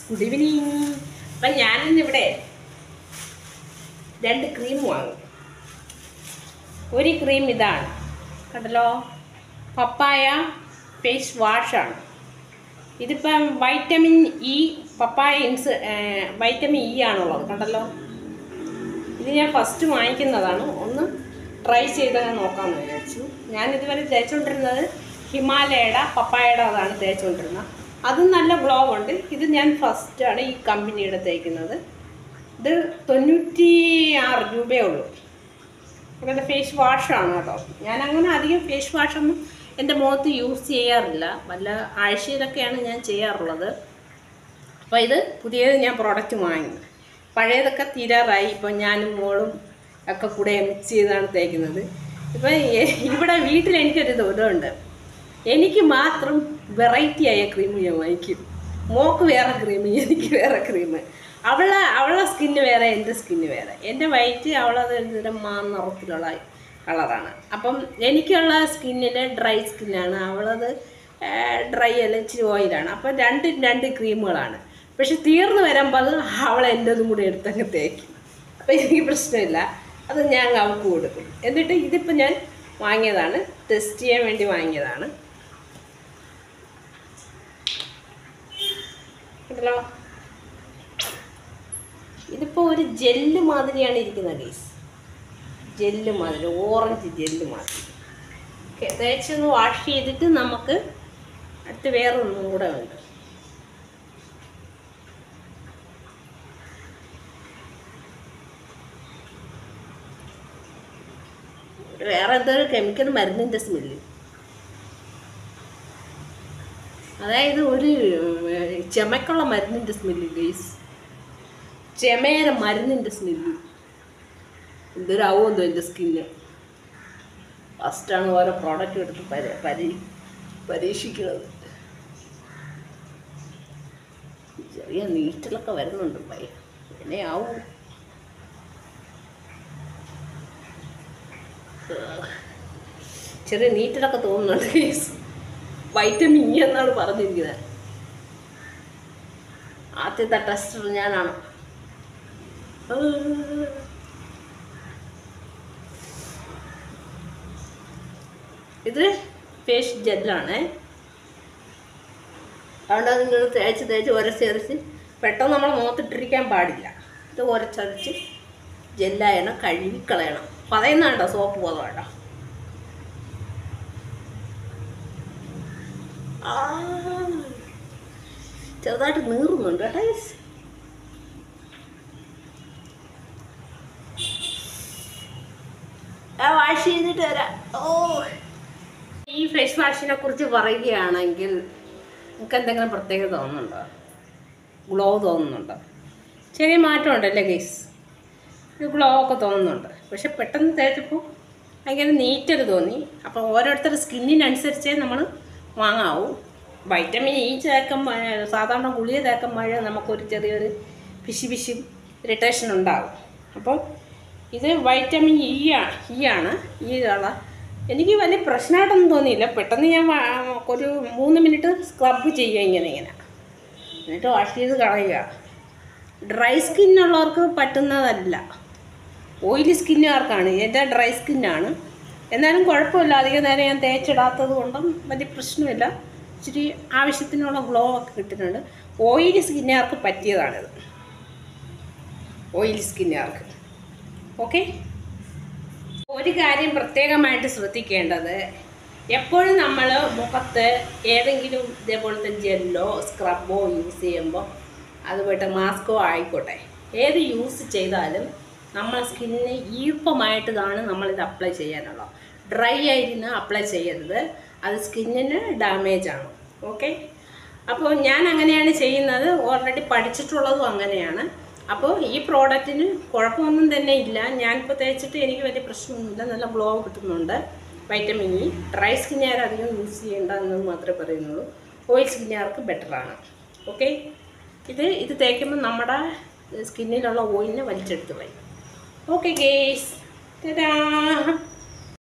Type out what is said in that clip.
Good evening. അപ്പം ഞാനിന്നിവിടെ 2 cream വാങ്ങും. ഒരു ക്രീം ഇതാണ് കണ്ടല്ലോ, പപ്പായ ഫേസ് വാഷാണ്. ഇതിപ്പം vitamin E, papaya vitamin E ആണുള്ളത് കണ്ടല്ലോ. ഇത് ഞാൻ ഫസ്റ്റ് വാങ്ങിക്കുന്നതാണ്, ഒന്ന് ട്രൈ ചെയ്ത് നോക്കാമെന്ന് വിചാരിച്ചു. ഞാനിതുവരെ തേച്ചുകൊണ്ടിരുന്നത് ഹിമാലയയുടെ പപ്പായയുടെ അതാണ് തേച്ചുകൊണ്ടിരുന്നത്. അതും നല്ല ഗ്ലോ ഉണ്ട്. ഇത് ഞാൻ ഫസ്റ്റാണ് ഈ കമ്പനിയുടെ തേക്കുന്നത്. ഇത് 96 രൂപയേ ഉള്ളൂ. അങ്ങനെ ഫേസ് വാഷാണ് കേട്ടോ. ഞാനങ്ങനെ അധികം ഫേസ് വാഷൊന്നും എൻ്റെ മുഖത്ത് യൂസ് ചെയ്യാറില്ല, വല്ല ആഴ്ചയിലൊക്കെയാണ് ഞാൻ ചെയ്യാറുള്ളത്. അപ്പോൾ ഇത് പുതിയത് ഞാൻ പ്രോഡക്റ്റ് വാങ്ങി. പഴയതൊക്കെ തീരാറായി. ഇപ്പം ഞാനും മോളും ഒക്കെ കൂടെ മിക്സ് ചെയ്താണ് തേക്കുന്നത്. ഇപ്പം ഇവിടെ വീട്ടിൽ എനിക്കൊരു ഇതുണ്ട്, എനിക്ക് മാത്രം വെറൈറ്റി ആയ ക്രീം ഞാൻ വാങ്ങിക്കും. മോൾക്ക് വേറെ ക്രീം, എനിക്ക് വേറെ ക്രീം. അവളുടെ സ്കിന്ന് വേറെ, എൻ്റെ സ്കിന്ന് വേറെ. എൻ്റെ വൈറ്റ് അവളത് നിറത്തിലുള്ള കളറാണ്. അപ്പം എനിക്കുള്ള സ്കിന്നിൽ ഡ്രൈ സ്കിന്നാണ്, അവളത് ഡ്രൈ അല്ല, ഇച്ചിരി ഓയിലാണ്. അപ്പം രണ്ട് ക്രീമുകളാണ്. പക്ഷെ തീർന്നു വരുമ്പോൾ അത് അവൾ എൻ്റെതും കൂടി എടുത്തങ്ങ് തേക്കും. അപ്പം എനിക്ക് പ്രശ്നമില്ല, അത് ഞാൻ അവൾക്ക് കൊടുക്കും. എന്നിട്ട് ഇതിപ്പോൾ ഞാൻ വാങ്ങിയതാണ്, ടെസ്റ്റ് ചെയ്യാൻ വേണ്ടി വാങ്ങിയതാണ്. കേട്ടല്ലോ, ഇതിപ്പോൾ ഒരു ജെല്ല് മാതിരിയാണ് ഇരിക്കുന്നത് ഗൈസ്. ജെല്ല് മാതിരി, ഓറഞ്ച് ജെല്ല് മാതിരി. തേച്ചൊന്ന് വാഷ് ചെയ്തിട്ട് നമുക്ക് അടുത്ത് വേറെ ഒന്നും കൂടെ ഉണ്ട്. വേറെ എന്തൊരു കെമിക്കൽ മരുന്നിൻ്റെ സ്മെല്ല്, അതായത് ഒരു ചെമക്കുള്ള മരുന്നിൻ്റെ സ്മെല്ല് ഗൈസ്. ചെമേര മരുന്നിൻ്റെ സ്മെല്ല് എന്തൊരാവുമെന്തോ എൻ്റെ സ്കിന്ന്. ഫസ്റ്റാണ് ഓരോ പ്രോഡക്റ്റ് എടുത്ത് പരീക്ഷിക്കുന്നത്. ചെറിയ നീറ്റിലൊക്കെ വരുന്നുണ്ട്, എന്നെയാവും. ചെറിയ നീറ്റിലൊക്കെ തോന്നുന്നുണ്ട് ഗൈസ്. വൈറ്റമിൻ ഇ എന്നാണ് പറഞ്ഞിരിക്കുന്നത്. ആദ്യത്തെ ടെസ്റ്റർ ഞാനാണ്. ഇത് ഫേസ് ജെല്ലാണ്. അതുകൊണ്ട് നിങ്ങൾ തേച്ച് ഉരച്ച് പെട്ടെന്ന് നമ്മൾ മുഖത്തിട്ടിരിക്കാൻ പാടില്ല. ഇത് ഉരച്ചരച്ച് ജെല്ലായണം, കഴുകിക്കളയണം. പറയുന്ന കേട്ടോ, സോപ്പ് പോലെ കേട്ടോ. ചെറുതായിട്ട് നീറുന്നുണ്ട് കേട്ടോ. വാഷ് ചെയ്തിട്ട് വരാം. ഈ ഫേസ് വാഷിനെ കുറിച്ച് പറയുകയാണെങ്കിൽ നിങ്ങൾക്ക് എന്തെങ്കിലും പ്രത്യേകത തോന്നുന്നുണ്ടോ? ഗ്ലോ തോന്നുന്നുണ്ടോ? ചെറിയ മാറ്റം ഉണ്ടല്ലേ ഗൈസ്, ഒരു ഗ്ലോ ഒക്കെ തോന്നുന്നുണ്ട്. പക്ഷെ പെട്ടെന്ന് തേച്ചപ്പോൾ ഭയങ്കര നീറ്റൊരു തോന്നി. അപ്പോൾ ഓരോരുത്തരുടെ സ്കിന്നിനനുസരിച്ചേ നമ്മൾ വാങ്ങാവൂ. വൈറ്റമിൻ ഇ സാധാരണ ഗുളിക തേക്കുമ്പോൾ നമുക്കൊരു ചെറിയൊരു പിശി ഇറിറ്റേഷൻ ഉണ്ടാകും. അപ്പോൾ ഇത് വൈറ്റമിൻ ഇ ആണ്. എനിക്ക് വലിയ പ്രശ്നമായിട്ടൊന്നും തോന്നിയില്ല. പെട്ടെന്ന് ഞാൻ ഒരു 3 മിനിറ്റ് സ്ക്രബ് ചെയ്യുക ഇങ്ങനെ എന്നിട്ട് വാഷ് ചെയ്ത് കളയുക. ഡ്രൈ സ്കിന്നുള്ളവർക്ക് പറ്റുന്നതല്ല, ഓയിലി സ്കിന്നുകാർക്കാണ്. എൻ്റെ ഡ്രൈ സ്കിന്നാണ്, എന്നാലും കുഴപ്പമില്ല. അധികം നേരം ഞാൻ തേച്ചിടാത്തത് കൊണ്ടും വലിയ പ്രശ്നമില്ല. ഇച്ചിരി ആവശ്യത്തിനുള്ള ഗ്ലോ ഒക്കെ കിട്ടുന്നുണ്ട്. ഓയിലി സ്കിന്നുകാർക്ക് പറ്റിയതാണിത്, ഓയിലി സ്കിന്നുകാർക്ക്. ഓക്കെ, ഒരു കാര്യം പ്രത്യേകമായിട്ട് ശ്രദ്ധിക്കേണ്ടത്, എപ്പോഴും നമ്മൾ മുഖത്ത് ഏതെങ്കിലും ഇതേപോലത്തെ ജെല്ലോ സ്ക്രബോ യൂസ് ചെയ്യുമ്പോൾ, അതുപോയിട്ട് മാസ്കോ ആയിക്കോട്ടെ, ഏത് യൂസ് ചെയ്താലും നമ്മളെ സ്കിന്നിന് ഈർപ്പമായിട്ടാണ് നമ്മളിത് അപ്ലൈ ചെയ്യാനുള്ളത്. ഡ്രൈ ആയിരുന്ന് അപ്ലൈ ചെയ്യരുത്, അത് സ്കിന്നിന് ഡാമേജാണ്. ഓക്കെ, അപ്പോൾ ഞാൻ അങ്ങനെയാണ് ചെയ്യുന്നത്. ഓൾറെഡി പഠിച്ചിട്ടുള്ളതും അങ്ങനെയാണ്. അപ്പോൾ ഈ പ്രോഡക്റ്റിന് കുഴപ്പമൊന്നും തന്നെ ഇല്ല. ഞാനിപ്പോൾ തേച്ചിട്ട് എനിക്ക് വലിയ പ്രശ്നമൊന്നുമില്ല, നല്ല ഗ്ലോ കിട്ടുന്നുണ്ട്. വൈറ്റമിൻ ഇ ഡ്രൈ സ്കിന്നുകാർ അധികം യൂസ് ചെയ്യേണ്ട എന്ന് മാത്രമേ പറയുന്നുള്ളൂ. ഓയിൽ സ്കിന്നുകാർക്ക് ബെറ്ററാണ്. ഓക്കെ, ഇത് തേക്കുമ്പോൾ നമ്മുടെ സ്കിന്നിലുള്ള ഓയിലിനെ വലിച്ചെടുത്ത് കളയും. ഓക്കെ ഗേസ്, ടാ.